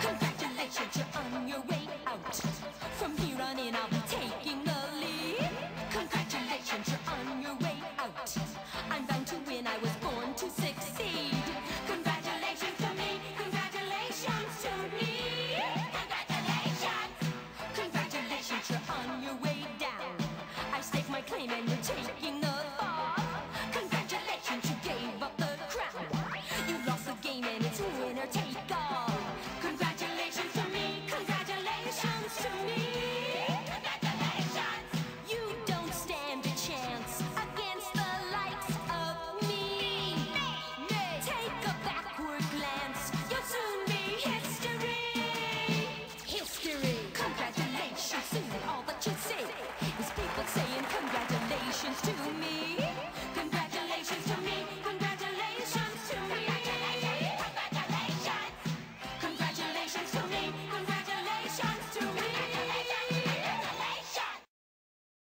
Congratulations, you're on your way out. From here on in, I'll be taking the lead. Congratulations, you're on your way out. I'm bound to win, I was born to succeed. Congratulations to me, congratulations to me. Congratulations! Congratulations, you're on your way down. I stake my claim and you're taking the fall. Congratulations, you gave up the crown. You lost the game and it's winner take all.